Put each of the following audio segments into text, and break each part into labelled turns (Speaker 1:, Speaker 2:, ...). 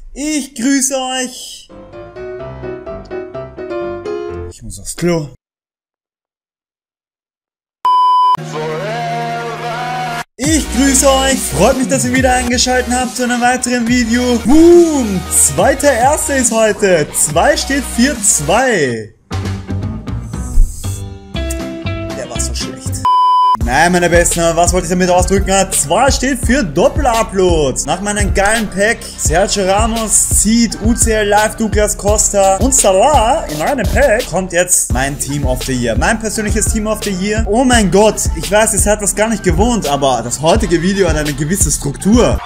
Speaker 1: Ich grüße euch. Ich muss aufs Klo. Ich grüße euch, freut mich, dass ihr wieder eingeschaltet habt zu einem weiteren Video. Boom, 2.1. ist heute, 2 steht für 2. Der war so schlecht. Nein, meine Besten, was wollte ich damit ausdrücken? 2 steht für Doppel-Upload. Nach meinem geilen Pack, Sergio Ramos, Seed, UCL Live, Douglas Costa und Salah in einem Pack kommt jetzt mein Team of the Year. Mein persönliches Team of the Year. Oh mein Gott, ich weiß, ihr seid das gar nicht gewohnt, aber das heutige Video hat eine gewisse Struktur.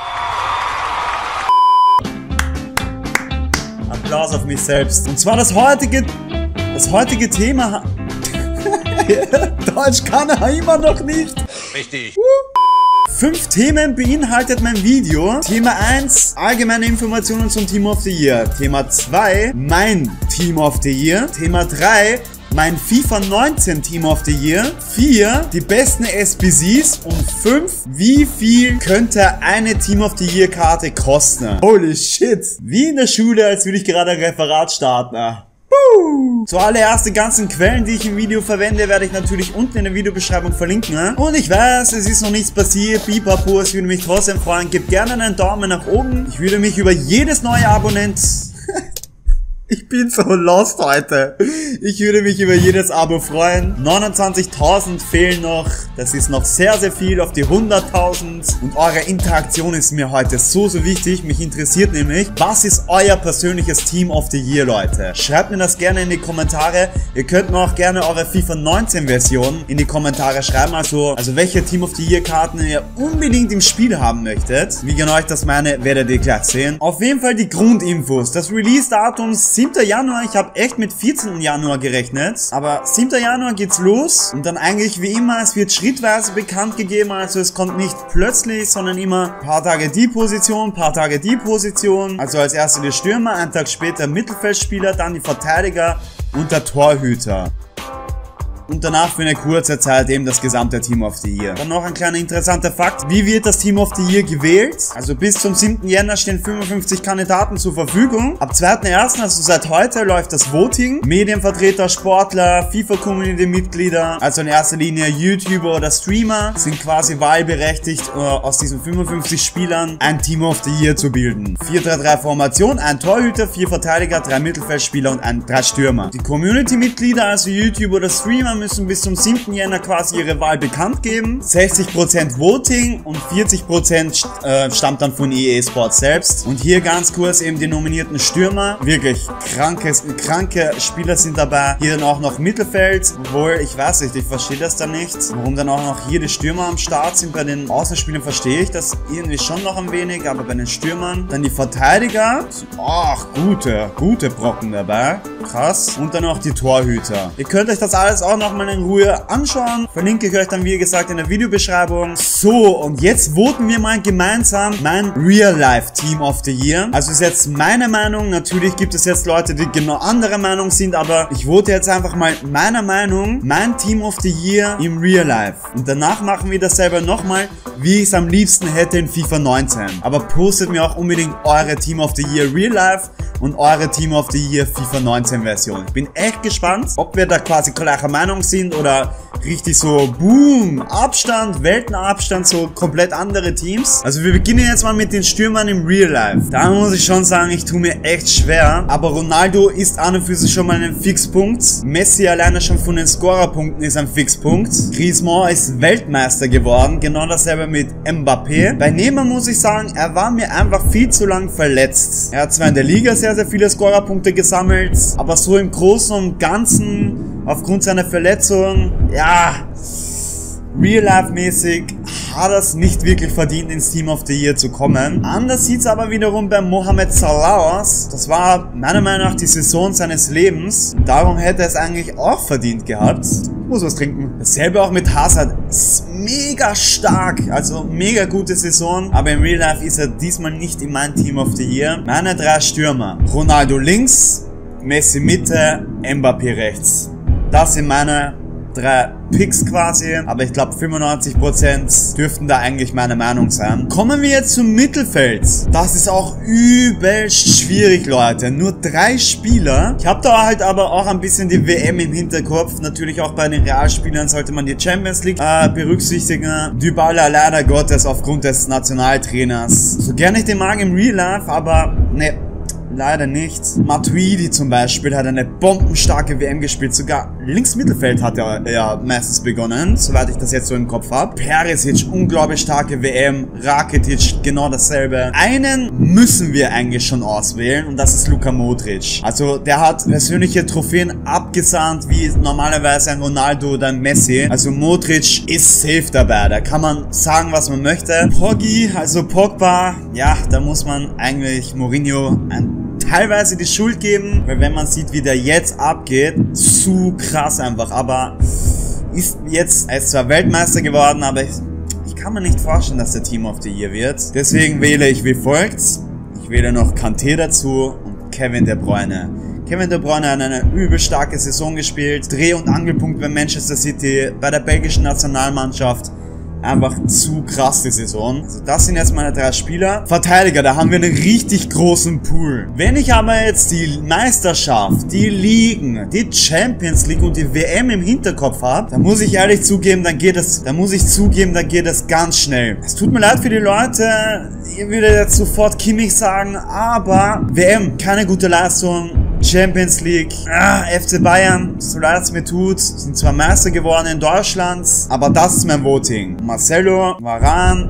Speaker 1: Applaus auf mich selbst. Und zwar das heutige Thema... Deutsch kann er immer noch nicht.
Speaker 2: Richtig.
Speaker 1: 5 Themen beinhaltet mein Video. Thema 1, allgemeine Informationen zum Team of the Year. Thema 2, mein Team of the Year. Thema 3, mein FIFA 19 Team of the Year. 4, die besten SBCs. Und 5, wie viel könnte eine Team of the Year Karte kosten? Holy shit. Wie in der Schule, als würde ich gerade ein Referat starten. Zuallererst die ganzen Quellen, die ich im Video verwende, werde ich natürlich unten in der Videobeschreibung verlinken. Und ich weiß, es ist noch nichts passiert. Pipapo, es würde mich trotzdem freuen. Gebt gerne einen Daumen nach oben. Ich würde mich über jedes neue Abonnent... Ich bin so lost heute. Ich würde mich über jedes Abo freuen. 29.000 fehlen noch. Das ist noch sehr, sehr viel auf die 100.000. Und eure Interaktion ist mir heute so, so wichtig. Mich interessiert nämlich, was ist euer persönliches Team of the Year, Leute? Schreibt mir das gerne in die Kommentare. Ihr könnt mir auch gerne eure FIFA 19 Version in die Kommentare schreiben. Also welche Team of the Year Karten ihr unbedingt im Spiel haben möchtet. Wie genau ich das meine, werdet ihr gleich sehen. Auf jeden Fall die Grundinfos. Das Release-Datum 7. Januar, ich habe echt mit 14. Januar gerechnet, aber 7. Januar geht's los und dann eigentlich wie immer, es wird schrittweise bekannt gegeben, also es kommt nicht plötzlich, sondern immer ein paar Tage die Position, ein paar Tage die Position, also als erster der Stürmer, einen Tag später Mittelfeldspieler, dann die Verteidiger und der Torhüter. Und danach für eine kurze Zeit eben das gesamte Team of the Year. Dann noch ein kleiner interessanter Fakt. Wie wird das Team of the Year gewählt? Also bis zum 7. Jänner stehen 55 Kandidaten zur Verfügung. Ab 2.1., also seit heute, läuft das Voting. Medienvertreter, Sportler, FIFA-Community-Mitglieder, also in erster Linie YouTuber oder Streamer, sind quasi wahlberechtigt, aus diesen 55 Spielern ein Team of the Year zu bilden. 4-3-3-Formation, ein Torhüter, 4 Verteidiger, 3 Mittelfeldspieler und 3 Stürmer. Die Community-Mitglieder, also YouTuber oder Streamer, müssen bis zum 7. Jänner quasi ihre Wahl bekannt geben. 60% Voting und 40% stammt dann von EA Sports selbst. Und hier ganz kurz eben die nominierten Stürmer. Wirklich kranke Spieler sind dabei. Hier dann auch noch Mittelfeld. Obwohl, ich weiß nicht, ich verstehe das dann nicht. Warum dann auch noch hier die Stürmer am Start sind. Bei den Außenspielern verstehe ich das irgendwie schon noch ein wenig, aber bei den Stürmern. Dann die Verteidiger. Ach, gute Brocken dabei. Krass. Und dann auch die Torhüter. Ihr könnt euch das alles auch noch mal in Ruhe anschauen. Verlinke ich euch dann wie gesagt in der Videobeschreibung. So, und jetzt voten wir mal gemeinsam mein Real-Life Team of the Year. Also ist jetzt meine Meinung. Natürlich gibt es jetzt Leute, die genau anderer Meinung sind, aber ich vote jetzt einfach mal meiner Meinung, mein Team of the Year im Real Life. Und danach machen wir das selber nochmal, wie ich es am liebsten hätte in FIFA 19. Aber postet mir auch unbedingt eure Team of the Year Real Life und eure Team of the Year FIFA 19 Version. Ich bin echt gespannt, ob wir da quasi gleicher Meinung sind oder richtig so, boom, Abstand, Weltenabstand, so komplett andere Teams. Also wir beginnen jetzt mal mit den Stürmern im Real Life. Da muss ich schon sagen, ich tue mir echt schwer. Aber Ronaldo ist an und für sich schon mal ein Fixpunkt. Messi alleine schon von den Scorerpunkten ist ein Fixpunkt. Griezmann ist Weltmeister geworden. Genau dasselbe mit Mbappé. Bei Neymar muss ich sagen, er war mir einfach viel zu lang verletzt. Er hat zwar in der Liga sehr, sehr viele Scorerpunkte gesammelt, aber so im Großen und Ganzen aufgrund seiner Verletzung, ja, Real-Life-mäßig hat er es nicht wirklich verdient, ins Team of the Year zu kommen. Anders sieht es aber wiederum bei Mohamed Salah aus. Das war meiner Meinung nach die Saison seines Lebens. Darum hätte er es eigentlich auch verdient gehabt. Muss was trinken. Dasselbe auch mit Hazard. Ist mega stark. Also mega gute Saison. Aber im Real Life ist er diesmal nicht in mein Team of the Year. Meine 3 Stürmer. Ronaldo links, Messi Mitte, Mbappé rechts. Das sind meine 3 Picks quasi, aber ich glaube 95% dürften da eigentlich meine Meinung sein. Kommen wir jetzt zum Mittelfeld. Das ist auch übelst schwierig, Leute. Nur 3 Spieler. Ich habe da halt aber auch ein bisschen die WM im Hinterkopf. Natürlich auch bei den Realspielern sollte man die Champions League berücksichtigen. Dybala leider Gottes aufgrund des Nationaltrainers. So gerne ich den mag im Real Life, aber ne, leider nicht. Matuidi zum Beispiel hat eine bombenstarke WM gespielt. Sogar links Mittelfeld hat er ja meistens begonnen, soweit ich das jetzt so im Kopf habe. Perisic, unglaublich starke WM. Rakitic, genau dasselbe. Einen müssen wir eigentlich schon auswählen und das ist Luka Modric. Also der hat persönliche Trophäen abgesahnt, wie normalerweise ein Ronaldo oder ein Messi. Also Modric ist safe dabei. Da kann man sagen, was man möchte. Poggi, also Pogba, ja, da muss man eigentlich Mourinho teilweise die Schuld geben, weil wenn man sieht, wie der jetzt abgeht, zu krass einfach, aber er ist zwar Weltmeister geworden, aber ich kann mir nicht vorstellen, dass der Team of the Year wird. Deswegen wähle ich wie folgt. Ich wähle noch Kanté dazu und Kevin De Bruyne. Kevin De Bruyne hat eine übel starke Saison gespielt, Dreh- und Angelpunkt bei Manchester City, bei der belgischen Nationalmannschaft. Einfach zu krass die Saison. Also das sind jetzt meine 3 Spieler. Verteidiger, da haben wir einen richtig großen Pool. Wenn ich aber jetzt die Meisterschaft, die Ligen, die Champions League und die WM im Hinterkopf habe, dann muss ich ehrlich zugeben, dann geht es ganz schnell. Es tut mir leid für die Leute, ihr würdet jetzt sofort Kimmich sagen, aber WM, keine gute Leistung. Champions League, FC Bayern, so leid es mir tut, sind zwar Meister geworden in Deutschland, aber das ist mein Voting. Marcelo, Varane,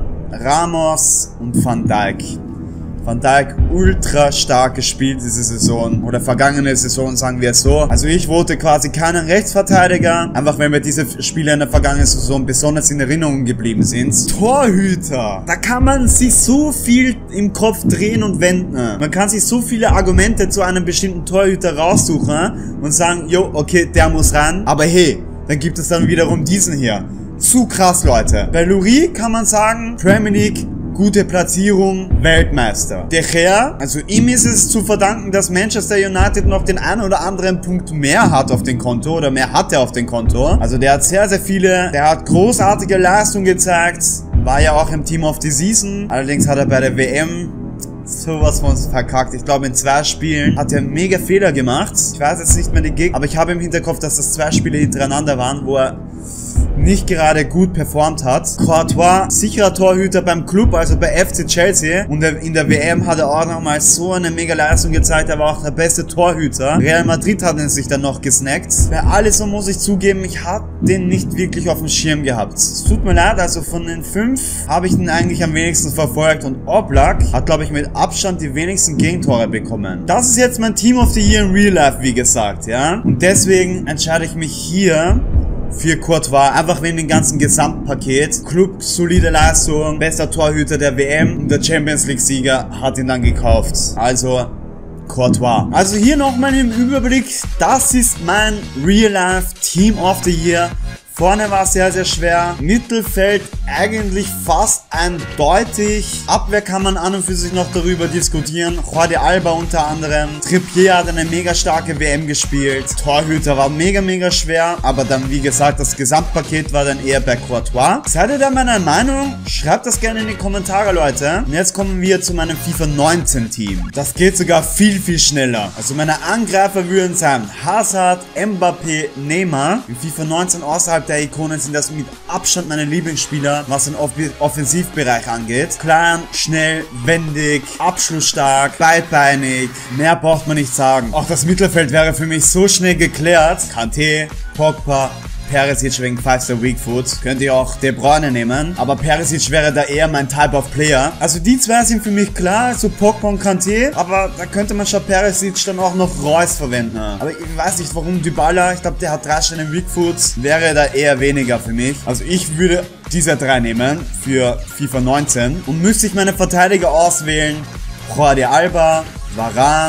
Speaker 1: Ramos und Van Dijk. Van Dijk ultra stark gespielt diese Saison oder vergangene Saison, sagen wir es so. Also ich vote quasi keinen Rechtsverteidiger, einfach wenn mir diese Spieler in der vergangenen Saison besonders in Erinnerung geblieben sind. Torhüter, da kann man sich so viel im Kopf drehen und wenden. Man kann sich so viele Argumente zu einem bestimmten Torhüter raussuchen und sagen, jo, okay, der muss ran. Aber hey, dann gibt es dann wiederum diesen hier. Zu krass, Leute. Bei Lloris kann man sagen, Premier League, gute Platzierung, Weltmeister. De Gea, also ihm ist es zu verdanken, dass Manchester United noch den einen oder anderen Punkt mehr hat auf dem Konto oder mehr hatte auf dem Konto. Also der hat sehr, sehr viele, der hat großartige Leistung gezeigt, war ja auch im Team of the Season. Allerdings hat er bei der WM sowas von uns verkackt. Ich glaube, in 2 Spielen hat er mega Fehler gemacht. Ich weiß jetzt nicht mehr die Gegner, aber ich habe im Hinterkopf, dass das 2 Spiele hintereinander waren, wo er nicht gerade gut performt hat. Courtois, sicherer Torhüter beim Club, also bei FC Chelsea. Und in der WM hat er auch nochmal so eine mega Leistung gezeigt. Er war auch der beste Torhüter. Real Madrid hat ihn sich dann noch gesnackt. Bei Alisson muss ich zugeben, ich habe den nicht wirklich auf dem Schirm gehabt. Es tut mir leid, also von den 5 habe ich den eigentlich am wenigsten verfolgt. Und Oblak hat, glaube ich, mit Abstand die wenigsten Gegentore bekommen. Das ist jetzt mein Team of the Year in Real Life, wie gesagt, ja. Und deswegen entscheide ich mich hier für Courtois, einfach wegen dem ganzen Gesamtpaket. Club, solide Leistung, bester Torhüter der WM und der Champions League Sieger hat ihn dann gekauft. Also Courtois. Also hier nochmal im Überblick, das ist mein Real Life Team of the Year. Vorne war es sehr, sehr schwer. Mittelfeld eigentlich fast eindeutig. Abwehr kann man an und für sich noch darüber diskutieren. Jordi Alba unter anderem. Trippier hat eine mega starke WM gespielt. Torhüter war mega, mega schwer. Aber dann, wie gesagt, das Gesamtpaket war dann eher bei Courtois. Seid ihr da meiner Meinung? Schreibt das gerne in die Kommentare, Leute. Und jetzt kommen wir zu meinem FIFA 19 Team. Das geht sogar viel, viel schneller. Also meine Angreifer würden sein Hazard, Mbappé, Neymar. In FIFA 19 außerhalb der Ikonen sind das mit Abstand meine Lieblingsspieler, was den Offensivbereich angeht. Klein, schnell, wendig, abschlussstark, beidbeinig. Mehr braucht man nicht sagen. Auch das Mittelfeld wäre für mich so schnell geklärt. Kanté, Pogba, Perisic wegen 5-Star Weak Foot. Könnt ihr auch De Bruyne nehmen. Aber Perisic wäre da eher mein Type of Player. Also die 2 sind für mich klar. So Pogba und Kanté. Aber da könnte man statt Perisic dann auch noch Reus verwenden. Aber ich weiß nicht warum Dybala. Ich glaube der hat 3 Sterne Weak Foot. Wäre da eher weniger für mich. Also ich würde diese 3 nehmen für FIFA 19. Und müsste ich meine Verteidiger auswählen. Jordi Alba, Varane,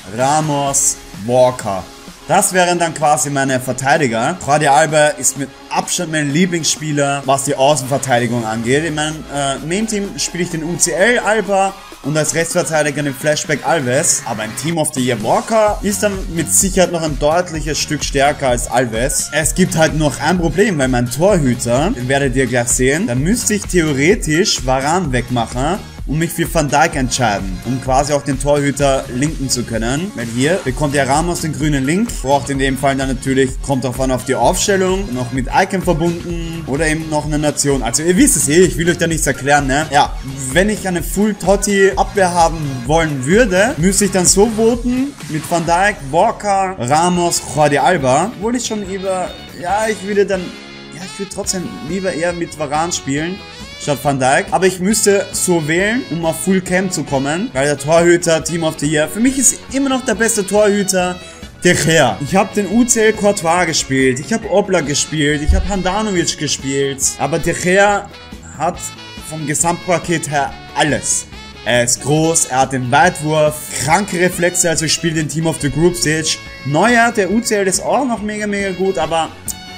Speaker 1: Ramos, Walker. Das wären dann quasi meine Verteidiger. Jordi Alba ist mit Abstand mein Lieblingsspieler, was die Außenverteidigung angeht. In meinem Main-Team spiele ich den UCL Alba und als Rechtsverteidiger den Flashback Alves. Aber ein Team of the Year Walker ist dann mit Sicherheit noch ein deutliches Stück stärker als Alves. Es gibt halt noch ein Problem, weil mein Torhüter, den werdet ihr gleich sehen, da müsste ich theoretisch Varane wegmachen und mich für Van Dijk entscheiden, um quasi auch den Torhüter linken zu können. Weil hier bekommt der Ramos den grünen Link, braucht in dem Fall dann natürlich, kommt auch an auf die Aufstellung, noch mit Icon verbunden oder eben noch eine Nation. Also ihr wisst es eh, ich will euch da nichts erklären, ne? Ja, wenn ich eine Full Totti Abwehr haben wollen würde, müsste ich dann so voten mit Van Dijk, Walker, Ramos, Jordi Alba. Obwohl ich schon über, ja, ich würde trotzdem lieber eher mit Varane spielen statt Van Dijk. Aber ich müsste so wählen, um auf Full Cam zu kommen, weil der Torhüter Team of the Year für mich ist immer noch der beste Torhüter De Gea. Ich habe den UCL Courtois gespielt, ich habe Oblak gespielt, ich habe Handanovic gespielt, aber De Gea hat vom Gesamtpaket her alles. Er ist groß, er hat den Weitwurf, kranke Reflexe, also ich spiele den Team of the Group Stage. Neuer, der UCL ist auch noch mega gut, aber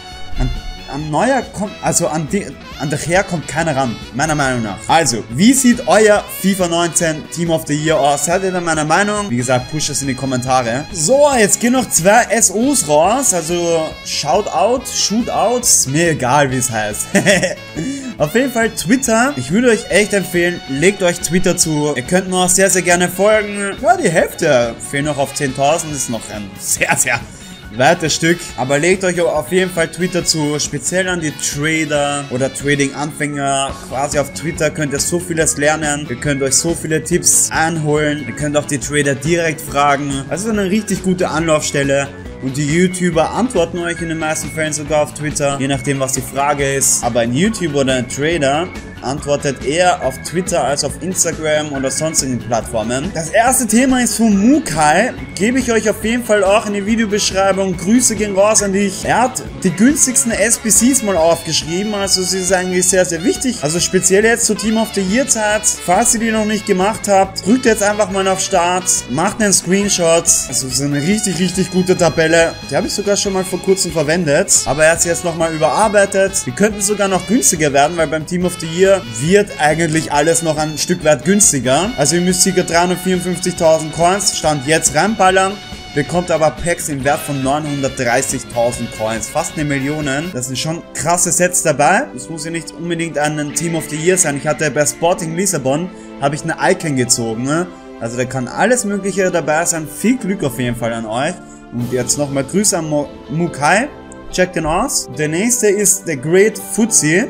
Speaker 1: an Neuer kommt, also an der Gea kommt keiner ran, meiner Meinung nach. Also, wie sieht euer FIFA 19 Team of the Year aus? Seid ihr da meiner Meinung? Wie gesagt, pusht es in die Kommentare. So, jetzt gehen noch 2 SOs raus, also Shootouts, mir egal wie es heißt. Auf jeden Fall Twitter. Ich würde euch echt empfehlen, legt euch Twitter zu. Ihr könnt mir auch sehr gerne folgen. Ja, die Hälfte fehlen noch auf 10.000, ist noch ein sehr weites Stück, aber legt euch auf jeden Fall Twitter zu, speziell an die Trader oder Trading-Anfänger. Quasi auf Twitter könnt ihr so vieles lernen, ihr könnt euch so viele Tipps einholen, ihr könnt auch die Trader direkt fragen. Also eine richtig gute Anlaufstelle. Und die YouTuber antworten euch in den meisten Fällen sogar auf Twitter, je nachdem was die Frage ist. Aber ein YouTuber oder ein Trader antwortet eher auf Twitter als auf Instagram oder sonstigen Plattformen. Das erste Thema ist von Mukai. Gebe ich euch auf jeden Fall auch in die Videobeschreibung. Grüße gehen raus an dich. Er hat die günstigsten SBCs mal aufgeschrieben, also es ist eigentlich sehr wichtig. Also speziell jetzt zur Team of the Year Zeit. Falls ihr die noch nicht gemacht habt, drückt jetzt einfach mal auf Start, macht einen Screenshot. Also es ist eine richtig gute Tabelle. Die habe ich sogar schon mal vor kurzem verwendet, aber er hat sie jetzt nochmal überarbeitet. Die könnten sogar noch günstiger werden, weil beim Team of the Year wird eigentlich alles noch ein Stück weit günstiger. Also ihr müsst ca. 354.000 Coins Stand jetzt reinballern, bekommt aber Packs im Wert von 930.000 Coins, fast 1 Million. Das sind schon krasse Sets dabei. Das muss ja nicht unbedingt ein Team of the Year sein. Ich hatte bei Sporting Lissabon, habe ich eine Icon gezogen. Also da kann alles mögliche dabei sein. Viel Glück auf jeden Fall an euch. Und jetzt nochmal Grüße an Mukai. Checkt den aus. Der nächste ist der Great Fuzzy.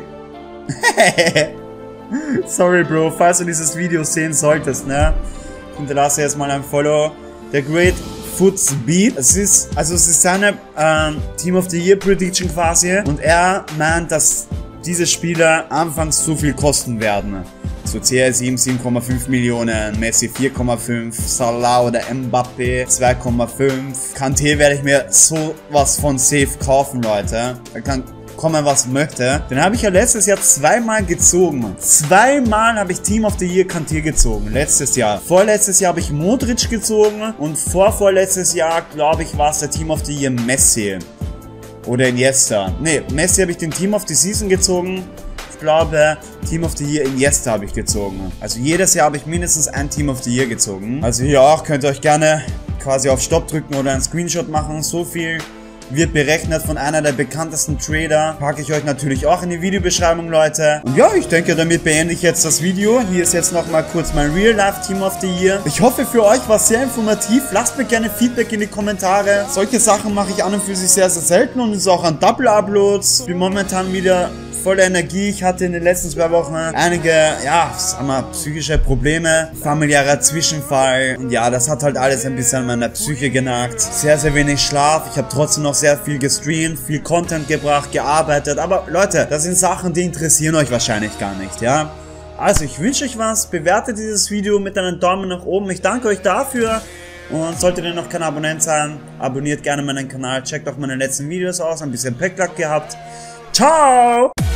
Speaker 1: Sorry, Bro, falls du dieses Video sehen solltest, ne? Hinterlasse jetzt mal ein Follow. Der Great Foots Beat. Es ist seine Team of the Year Prediction quasi. Und er meint, dass diese Spieler anfangs so viel kosten werden. So CR7 7,5 Millionen, Messi 4,5, Salah oder Mbappé 2,5. Kanté werde ich mir sowas von safe kaufen, Leute. Er kann kommen, was möchte. Den habe ich ja letztes Jahr zweimal gezogen. Zweimal habe ich Team of the Year Kanté gezogen. Letztes Jahr. Vorletztes Jahr habe ich Modric gezogen und vorletztes Jahr, glaube ich, war es der Team of the Year Messi. Oder Iniesta. Ne, Messi habe ich den Team of the Season gezogen. Ich glaube, Team of the Year Iniesta habe ich gezogen. Also jedes Jahr habe ich mindestens ein Team of the Year gezogen. Also hier auch, könnt ihr euch gerne quasi auf Stopp drücken oder einen Screenshot machen. So viel wird berechnet von einer der bekanntesten Trader. Packe ich euch natürlich auch in die Videobeschreibung, Leute. Und ja, ich denke, damit beende ich jetzt das Video. Hier ist jetzt nochmal kurz mein Real-Life Team of the Year. Ich hoffe, für euch war es sehr informativ. Lasst mir gerne Feedback in die Kommentare. Solche Sachen mache ich an und für sich sehr selten und ist auch an Double-Uploads. Bin momentan wieder voller Energie. Ich hatte in den letzten 2 Wochen einige, ja, sagen wir, psychische Probleme, familiärer Zwischenfall. Und ja, das hat halt alles ein bisschen an meiner Psyche genagt. Sehr wenig Schlaf. Ich habe trotzdem noch sehr viel gestreamt, viel Content gebracht, gearbeitet. Aber Leute, das sind Sachen, die interessieren euch wahrscheinlich gar nicht, ja? Also, ich wünsche euch was. Bewertet dieses Video mit einem Daumen nach oben. Ich danke euch dafür. Und solltet ihr noch kein Abonnent sein, abonniert gerne meinen Kanal. Checkt auch meine letzten Videos aus. Ein bisschen Packlack gehabt. Ciao!